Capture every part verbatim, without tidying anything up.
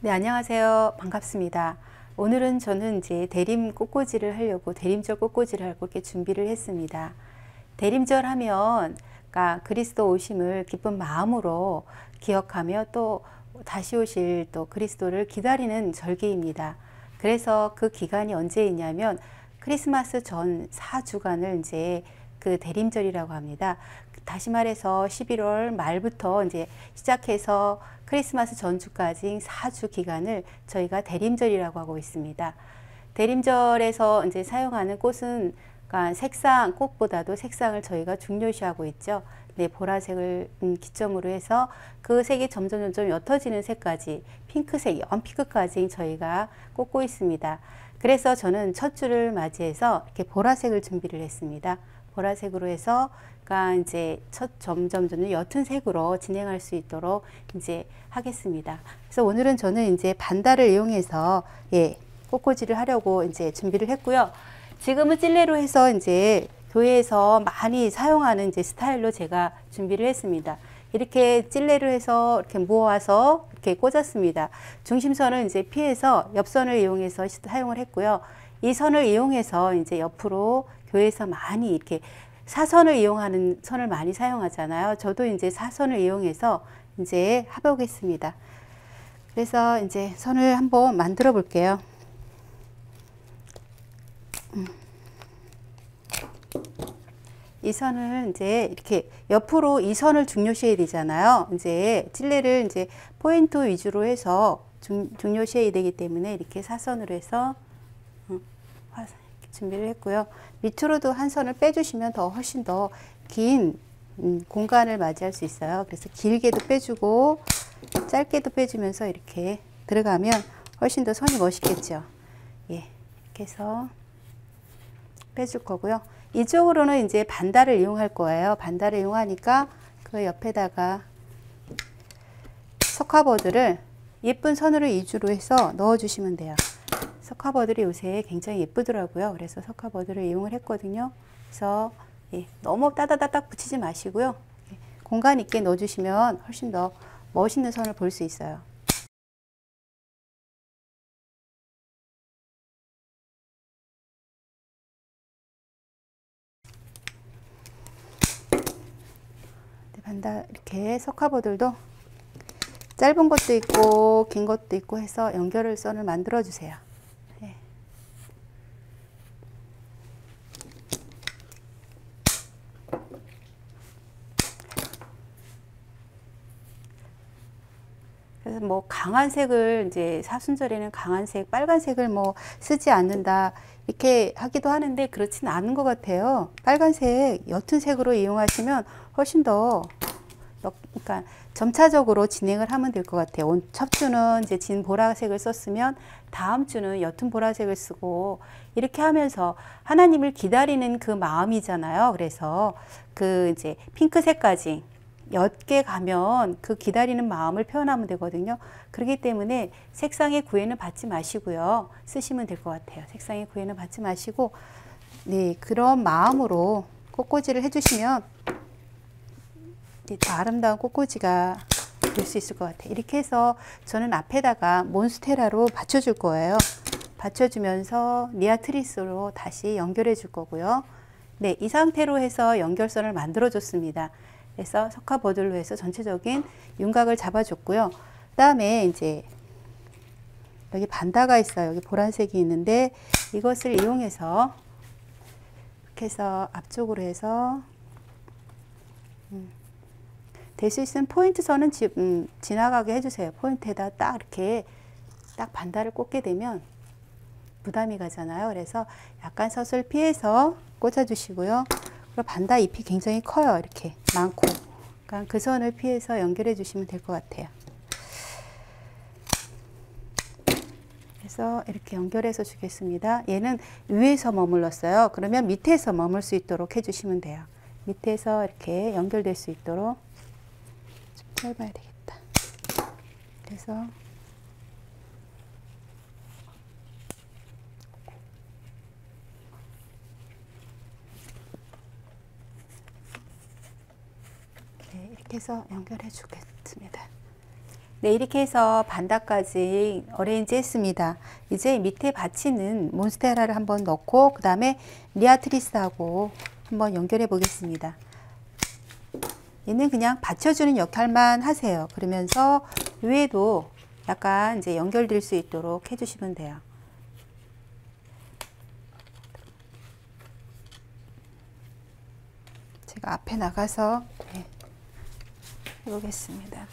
네, 안녕하세요. 반갑습니다. 오늘은 저는 이제 대림 꽃꽂이를 하려고 대림절 꽃꽂이를 하려고 이렇게 준비를 했습니다. 대림절 하면 그러니까 그리스도 오심을 기쁜 마음으로 기억하며 또 다시 오실 또 그리스도를 기다리는 절기입니다. 그래서 그 기간이 언제이냐면 크리스마스 전 사 주간을 이제 그 대림절이라고 합니다. 다시 말해서 십일월 말부터 이제 시작해서 크리스마스 전주까지 사 주 기간을 저희가 대림절이라고 하고 있습니다. 대림절에서 이제 사용하는 꽃은 그러니까 색상, 꽃보다도 색상을 저희가 중요시하고 있죠. 네, 보라색을 기점으로 해서 그 색이 점점 점점 옅어지는 색까지 핑크색, 연핑크까지 저희가 꽂고 있습니다. 그래서 저는 첫 주를 맞이해서 이렇게 보라색을 준비를 했습니다. 보라색으로 해서 그러니까 이제 첫 점점 점점 옅은 색으로 진행할 수 있도록 이제 하겠습니다. 그래서 오늘은 저는 이제 반달을 이용해서 예, 꽃꽂이를 하려고 이제 준비를 했고요. 지금은 찔레로 해서 이제 교회에서 많이 사용하는 이제 스타일로 제가 준비를 했습니다. 이렇게 찔레로 해서 이렇게 모아서 이렇게 꽂았습니다. 중심선을 이제 피해서 옆선을 이용해서 사용을 했고요. 이 선을 이용해서 이제 옆으로 교회에서 많이 이렇게 사선을 이용하는 선을 많이 사용하잖아요. 저도 이제 사선을 이용해서 이제 해보겠습니다. 그래서 이제 선을 한번 만들어 볼게요. 이 선을 이제 이렇게 옆으로 이 선을 중요시해야 되잖아요. 이제 찔레를 이제 포인트 위주로 해서 중, 중요시해야 되기 때문에 이렇게 사선으로 해서 준비를 했고요. 밑으로도 한 선을 빼주시면 더 훨씬 더 긴 음, 공간을 맞이할 수 있어요. 그래서 길게도 빼주고 짧게도 빼주면서 이렇게 들어가면 훨씬 더 선이 멋있겠죠. 예, 이렇게 해서 빼줄 거고요. 이쪽으로는 이제 반달을 이용할 거예요. 반달을 이용하니까 그 옆에다가 석화버드를 예쁜 선으로 위주로 해서 넣어 주시면 돼요. 석화버들이 요새 굉장히 예쁘더라고요. 그래서 석화버들을 이용을 했거든요. 그래서 예, 너무 따다다닥 붙이지 마시고요. 예, 공간 있게 넣어주시면 훨씬 더 멋있는 선을 볼 수 있어요. 반달 이렇게 석화버들도 짧은 것도 있고 긴 것도 있고 해서 연결을 선을 만들어 주세요. 네. 그래서 뭐 강한 색을 이제 사순절에는 강한 색, 빨간색을 뭐 쓰지 않는다 이렇게 하기도 하는데 그렇진 않은 것 같아요. 빨간색, 옅은 색으로 이용하시면 훨씬 더 그러니까 점차적으로 진행을 하면 될 것 같아요. 첫 주는 이제 진 보라색을 썼으면 다음 주는 옅은 보라색을 쓰고 이렇게 하면서 하나님을 기다리는 그 마음이잖아요. 그래서 그 이제 핑크색까지 옅게 가면 그 기다리는 마음을 표현하면 되거든요. 그렇기 때문에 색상의 구애는 받지 마시고요. 쓰시면 될 것 같아요. 색상의 구애는 받지 마시고 네, 그런 마음으로 꽃꽂이를 해주시면 더 아름다운 꽃꽂이가 될 수 있을 것 같아요. 이렇게 해서 저는 앞에다가 몬스테라로 받쳐줄 거예요. 받쳐주면서 니아트리스로 다시 연결해 줄 거고요. 네, 이 상태로 해서 연결선을 만들어 줬습니다. 그래서 석화버들로 해서 전체적인 윤곽을 잡아줬고요. 그 다음에 이제 여기 반다가 있어요. 여기 보라색이 있는데 이것을 이용해서 이렇게 해서 앞쪽으로 해서 음, 될 수 있으면 포인트 선은 지, 음, 지나가게 해주세요. 포인트에다 딱 이렇게 딱 반달을 꽂게 되면 부담이 가잖아요. 그래서 약간 서슬 피해서 꽂아주시고요. 그리고 반달 잎이 굉장히 커요. 이렇게 많고. 그러니까 그 선을 피해서 연결해 주시면 될 것 같아요. 그래서 이렇게 연결해서 주겠습니다. 얘는 위에서 머물렀어요. 그러면 밑에서 머물 수 있도록 해주시면 돼요. 밑에서 이렇게 연결될 수 있도록 좀 짧아야 되겠다. 그래서 네, 이렇게 해서 연결해 주겠습니다. 네, 이렇게 해서 반다까지 어레인지 했습니다. 이제 밑에 받치는 몬스테라를 한번 넣고 그 다음에 리아트리스하고 한번 연결해 보겠습니다. 얘는 그냥 받쳐주는 역할만 하세요. 그러면서 위에도 약간 이제 연결될 수 있도록 해주시면 돼요. 제가 앞에 나가서 네, 해보겠습니다.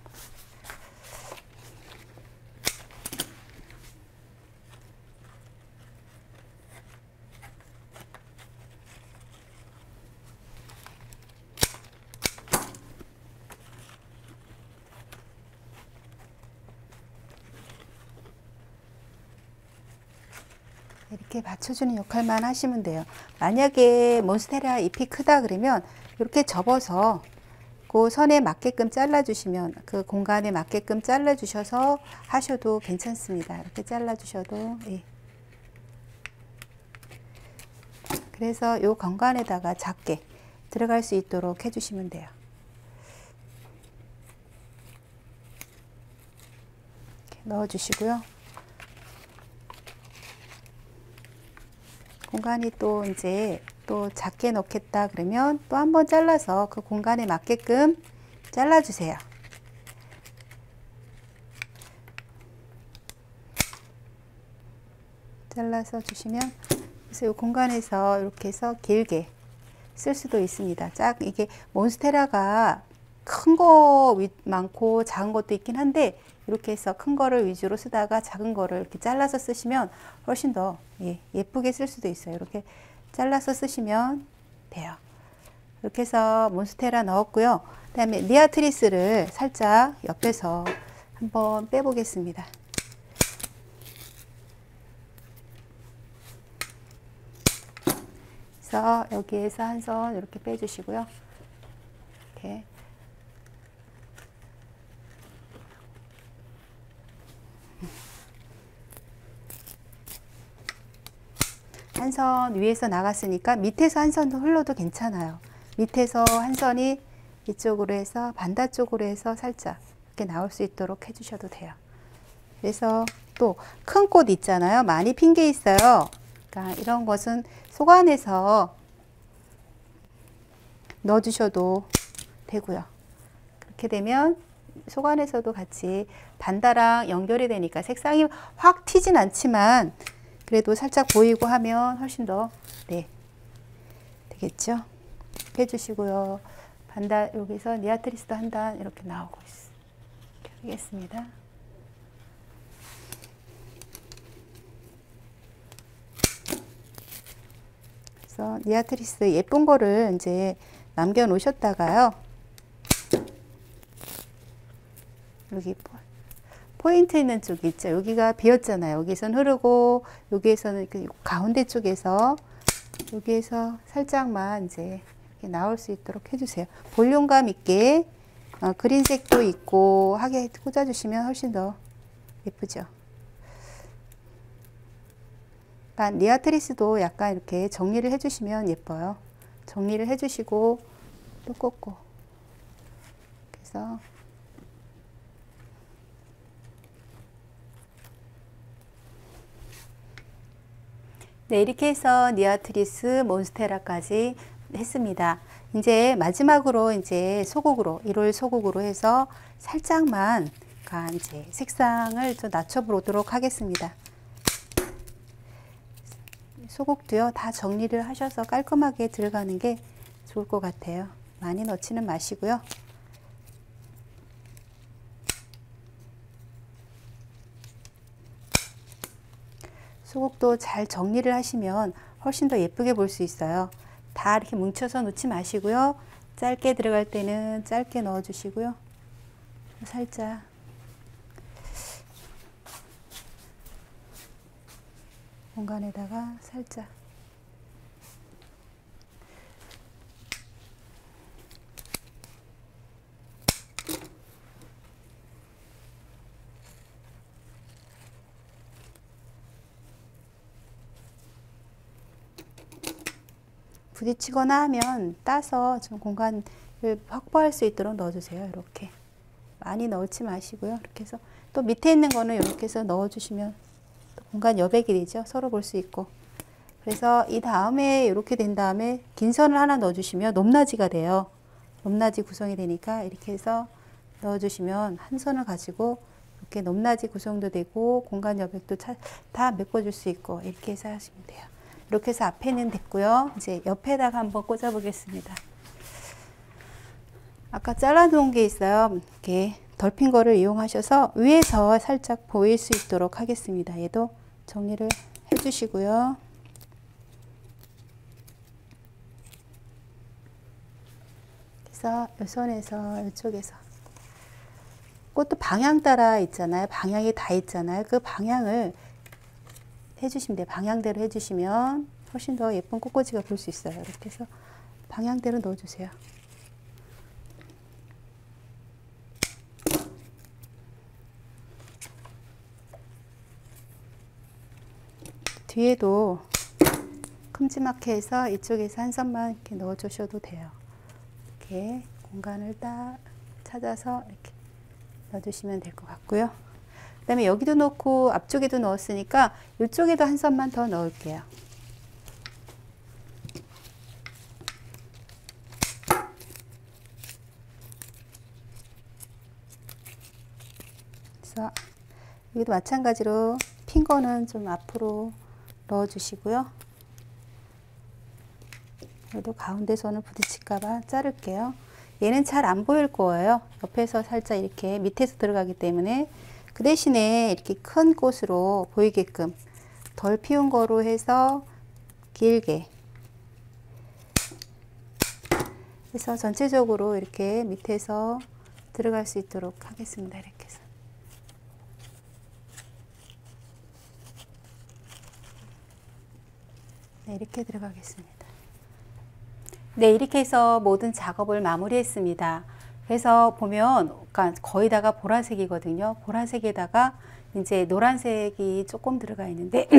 이렇게 받쳐주는 역할만 하시면 돼요. 만약에 몬스테라 잎이 크다 그러면 이렇게 접어서 그 선에 맞게끔 잘라 주시면, 그 공간에 맞게끔 잘라 주셔서 하셔도 괜찮습니다. 이렇게 잘라 주셔도. 예. 그래서 요 공간에다가 작게 들어갈 수 있도록 해 주시면 돼요. 이렇게 넣어 주시고요. 공간이 또 이제 또 작게 넣겠다 그러면 또 한번 잘라서 그 공간에 맞게끔 잘라 주세요. 잘라서 주시면, 그래서 이 공간에서 이렇게 해서 길게 쓸 수도 있습니다. 짝, 이게 몬스테라가 큰 거 많고 작은 것도 있긴 한데 이렇게 해서 큰 거를 위주로 쓰다가 작은 거를 이렇게 잘라서 쓰시면 훨씬 더 예, 예쁘게 쓸 수도 있어요. 이렇게 잘라서 쓰시면 돼요. 이렇게 해서 몬스테라 넣었고요. 그 다음에 리아트리스를 살짝 옆에서 한번 빼보겠습니다. 그래서 여기에서 한 선 이렇게 빼주시고요. 이렇게. 한 선 위에서 나갔으니까 밑에서 한 선도 흘러도 괜찮아요. 밑에서 한 선이 이쪽으로 해서 반다 쪽으로 해서 살짝 이렇게 나올 수 있도록 해주셔도 돼요. 그래서 또 큰 꽃 있잖아요. 많이 핀 게 있어요. 그러니까 이런 것은 속 안에서 넣어주셔도 되고요. 그렇게 되면 속 안에서도 같이 반다랑 연결이 되니까 색상이 확 튀진 않지만 그래도 살짝 보이고 하면 훨씬 더 네, 되겠죠. 해주시고요. 반다 여기서 니아트리스도 한 단 이렇게 나오고 있어요. 이렇게 하겠습니다. 그래서 니아트리스 예쁜 거를 이제 남겨 놓으셨다가요. 여기 포인트 있는 쪽이 있죠. 여기가 비었잖아요. 여기선 흐르고 여기에서는 그 가운데 쪽에서 여기에서 살짝만 이제 이렇게 나올 수 있도록 해주세요. 볼륨감 있게 어, 그린색도 있고 하게 꽂아주시면 훨씬 더 예쁘죠. 니아트리스도 약간 이렇게 정리를 해주시면 예뻐요. 정리를 해주시고 또 꽂고. 그래서 네, 이렇게 해서 니아트리스, 몬스테라까지 했습니다. 이제 마지막으로 이제 소국으로, 일월 소국으로 해서 살짝만 이제 색상을 좀 낮춰보도록 하겠습니다. 소국도요, 다 정리를 하셔서 깔끔하게 들어가는 게 좋을 것 같아요. 많이 넣지는 마시고요. 소국도 잘 정리를 하시면 훨씬 더 예쁘게 볼 수 있어요. 다 이렇게 뭉쳐서 놓지 마시고요. 짧게 들어갈 때는 짧게 넣어 주시고요. 살짝 공간에다가 살짝 부딪히거나 하면 따서 좀 공간을 확보할 수 있도록 넣어주세요. 이렇게 많이 넣지 마시고요. 이렇게 해서 또 밑에 있는 거는 이렇게 해서 넣어주시면 공간 여백이 되죠. 서로 볼 수 있고. 그래서 이 다음에 이렇게 된 다음에 긴 선을 하나 넣어주시면 높낮이가 돼요. 높낮이 구성이 되니까 이렇게 해서 넣어주시면 한 선을 가지고 이렇게 높낮이 구성도 되고 공간 여백도 차, 다 메꿔줄 수 있고 이렇게 해서 하시면 돼요. 이렇게 해서 앞에는 됐고요. 이제 옆에다가 한번 꽂아 보겠습니다. 아까 잘라 놓은 게 있어요. 이렇게 덜핀 거를 이용하셔서 위에서 살짝 보일 수 있도록 하겠습니다. 얘도 정리를 해 주시고요. 그래서 이 손에서 이쪽에서 꽃도 방향 따라 있잖아요. 방향이 다 있잖아요. 그 방향을 해주시면 돼요. 방향대로 해주시면 훨씬 더 예쁜 꽃꽂이가 볼 수 있어요. 이렇게 해서 방향대로 넣어주세요. 뒤에도 큼지막하게 해서 이쪽에서 한 선만 이렇게 넣어주셔도 돼요. 이렇게 공간을 딱 찾아서 이렇게 넣어주시면 될 것 같고요. 그 다음에 여기도 넣고 앞쪽에도 넣었으니까 이쪽에도 한 선만 더 넣을게요. 그래서 여기도 마찬가지로 핀 거는 좀 앞으로 넣어 주시고요. 그래도 가운데 선을 부딪힐까봐 자를게요. 얘는 잘 안 보일 거예요. 옆에서 살짝 이렇게 밑에서 들어가기 때문에. 그 대신에 이렇게 큰 꽃으로 보이게끔 덜 피운 거로 해서 길게 해서 전체적으로 이렇게 밑에서 들어갈 수 있도록 하겠습니다. 이렇게 해서. 네, 이렇게 들어가겠습니다. 네, 이렇게 해서 모든 작업을 마무리했습니다. 그래서 보면 거의 다가 보라색이거든요. 보라색에다가 이제 노란색이 조금 들어가 있는데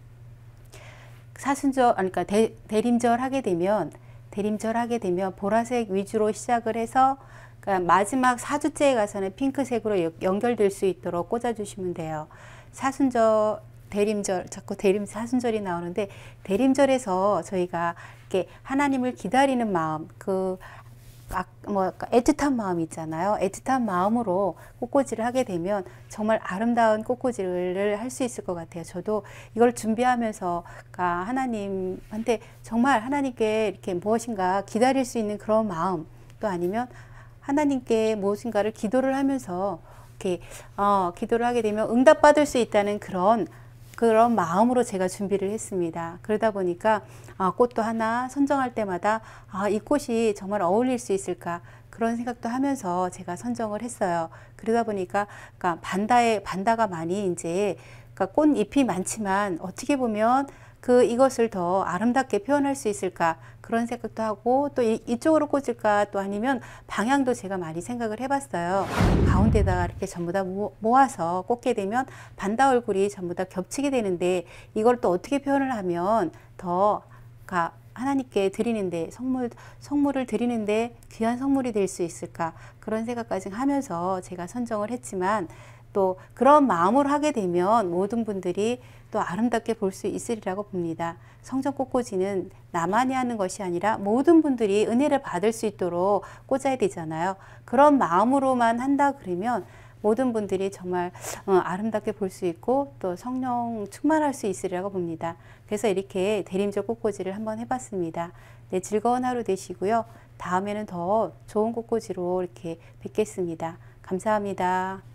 사순절, 그러니까 대, 대림절 하게 되면 대림절 하게 되면 보라색 위주로 시작을 해서 그러니까 마지막 사 주째에 가서는 핑크색으로 연결될 수 있도록 꽂아주시면 돼요. 사순절, 대림절, 자꾸 대림 사순절이 나오는데 대림절에서 저희가 이렇게 하나님을 기다리는 마음, 그 아, 뭐 애틋한 마음 있잖아요. 애틋한 마음으로 꽃꽂이를 하게 되면 정말 아름다운 꽃꽂이를 할 수 있을 것 같아요. 저도 이걸 준비하면서 하나님한테 정말 하나님께 이렇게 무엇인가 기다릴 수 있는 그런 마음, 또 아니면 하나님께 무엇인가를 기도를 하면서 이렇게 어, 기도를 하게 되면 응답받을 수 있다는 그런 그런 마음으로 제가 준비를 했습니다. 그러다 보니까 아, 꽃도 하나 선정할 때마다 아, 이 꽃이 정말 어울릴 수 있을까 그런 생각도 하면서 제가 선정을 했어요. 그러다 보니까 그러니까 반다에 반다가 많이 이제 그러니까 꽃잎이 많지만 어떻게 보면 그 이것을 더 아름답게 표현할 수 있을까 그런 생각도 하고 또 이, 이쪽으로 꽂을까 또 아니면 방향도 제가 많이 생각을 해봤어요. 가운데다가 이렇게 전부 다 모아서 꽂게 되면 반다 얼굴이 전부 다 겹치게 되는데 이걸 또 어떻게 표현을 하면 더 하나님께 드리는데 선물, 선물을 드리는데 귀한 선물이 될 수 있을까 그런 생각까지 하면서 제가 선정을 했지만 또 그런 마음으로 하게 되면 모든 분들이 또 아름답게 볼 수 있으리라고 봅니다. 성전 꽃꽂이는 나만이 하는 것이 아니라 모든 분들이 은혜를 받을 수 있도록 꽂아야 되잖아요. 그런 마음으로만 한다 그러면 모든 분들이 정말 아름답게 볼 수 있고 또 성령 충만할 수 있으리라고 봅니다. 그래서 이렇게 대림절 꽃꽂이를 한번 해봤습니다. 네, 즐거운 하루 되시고요. 다음에는 더 좋은 꽃꽂이로 이렇게 뵙겠습니다. 감사합니다.